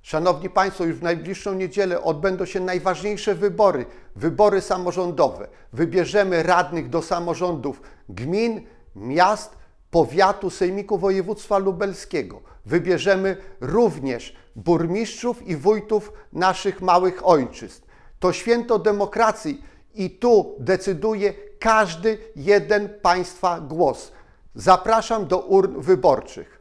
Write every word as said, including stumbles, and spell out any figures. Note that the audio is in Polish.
Szanowni Państwo, już w najbliższą niedzielę odbędą się najważniejsze wybory, wybory samorządowe. Wybierzemy radnych do samorządów gmin, miast, powiatu, sejmiku województwa lubelskiego. Wybierzemy również burmistrzów i wójtów naszych małych ojczyzn. To święto demokracji i tu decyduje każdy jeden Państwa głos. Zapraszam do urn wyborczych.